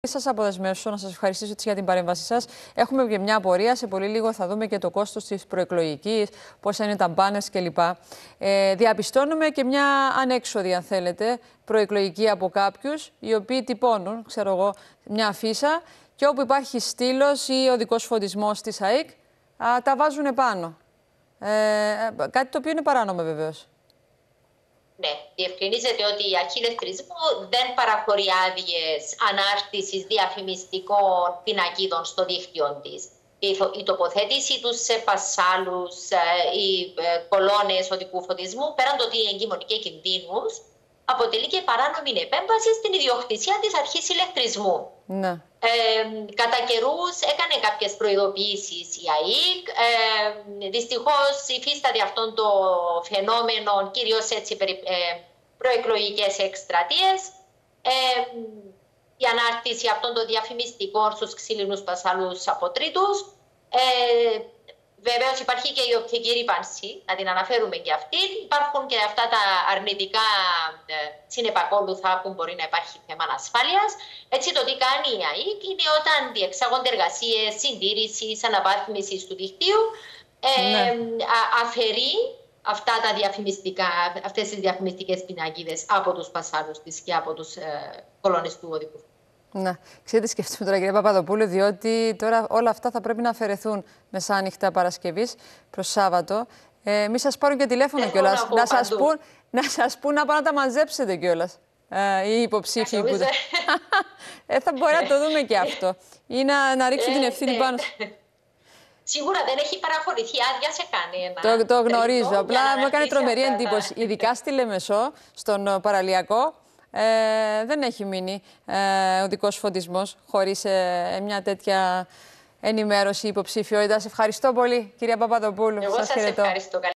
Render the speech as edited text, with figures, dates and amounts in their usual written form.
Σας αποδεσμεύσω, να σας ευχαριστήσω για την παρέμβασή σας. Έχουμε και μια απορία. Σε πολύ λίγο θα δούμε και το κόστος της προεκλογικής, πόσα είναι τα μπάνες κλπ. Διαπιστώνουμε και μια ανέξοδη, αν θέλετε, προεκλογική από κάποιους, οι οποίοι τυπώνουν, ξέρω εγώ, μια αφίσα και όπου υπάρχει στήλος ή οδικός φωτισμός της ΑΕΚ, τα βάζουν επάνω. Κάτι το οποίο είναι παράνομο βεβαίως. Ναι, διευκρινίζεται ότι η αρχή ηλεκτρισμού δεν παραχωρεί άδειες ανάρτησης διαφημιστικών πινακίδων στο δίκτυο της. Η τοποθέτηση τους σε φασάλους ή κολόνες οδικού φωτισμού, πέραν το ότι εγκυμονεί και κινδύνους, αποτελεί και παράνομη επέμβαση στην ιδιοκτησία της αρχής ηλεκτρισμού. Ναι. Κατά καιρούς έκανε κάποιες προειδοποιήσεις η ΑΕΚ. Δυστυχώς υφίσταται αυτό το φαινόμενο, κυρίως έτσι προεκλογικές εκστρατείες. Η ανάρτηση αυτών των διαφημιστικών στους ξύλινους πασαλούς από τρίτους. Βεβαίως υπάρχει και η οπτική ρύπανση, να την αναφέρουμε και αυτή. Υπάρχουν και αυτά τα αρνητικά συνεπακόλουθα που μπορεί να υπάρχει θέμα ασφάλειας. Έτσι το τι κάνει η ΑΕΚ είναι όταν διεξάγονται εργασίες συντήρησης, αναβάθμισης του δικτύου, αφαιρεί αυτές τις διαφημιστικές πινακίδες από τους πασάλους της και από τους κολόνες του οδικού. Ναι. Ξέρετε, σκεφτούμε τώρα, κύριε Παπαδοπούλου, διότι τώρα όλα αυτά θα πρέπει να αφαιρεθούν μεσάνυχτα Παρασκευής προς Σάββατο. Μη σας πάρουν και τηλέφωνο κιόλας. Να σας πούν να πάνε να τα μαζέψετε κιόλας. Οι υποψήφοι που. Θα μπορεί να το δούμε και αυτό. Ή να ρίξουν την ευθύνη πάνω. Σίγουρα δεν έχει παραχωρηθεί άδεια σε κανένα. Το γνωρίζω. Απλά μου έκανε τρομερή εντύπωση. Ειδικά στη Λεμεσό, στον παραλιακό. Δεν έχει μείνει οδικός φωτισμός χωρίς μια τέτοια ενημέρωση υποψηφιότητας. Ευχαριστώ πολύ, κυρία Παπαδοπούλου. Εγώ σας ευχαριστώ.